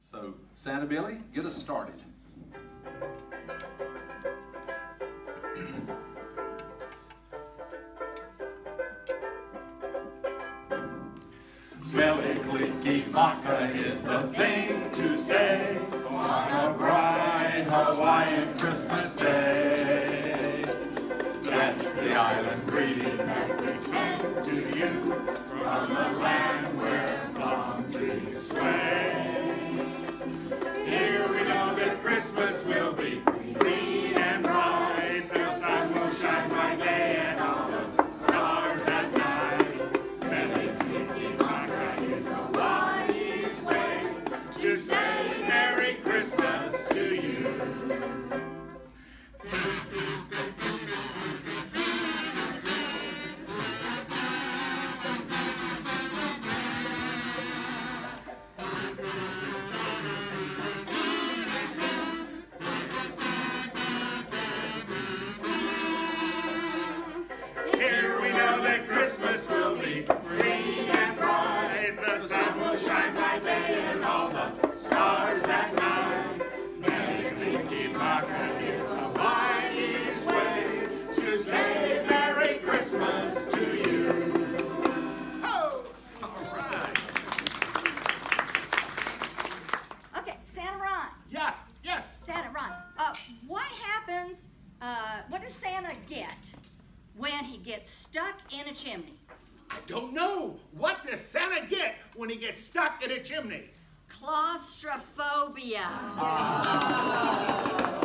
So, Santa Billy, get us started. Mele, Kalikimaka is the thing to say on a bright Hawaiian Christmas day. That's the island greeting that we send to you from the land where palm trees sway. Here we know that Christmas will be green and bright. The sun will shine by day and all the stars at night. Mele, Kalikimaka is Hawaii's way to say Merry Christmas to you. Here we know that Christmas will be green and bright. The sun will shine by day and all the stars at night. Mele, Kalikimaka is Hawaii's way to say Merry Christmas to you. Oh, all right. Okay, Santa Ron. Yes, yes. Santa Ron. What happens, what does Santa get when he gets stuck in a chimney? I don't know. What does Santa get when he gets stuck in a chimney? Claustrophobia.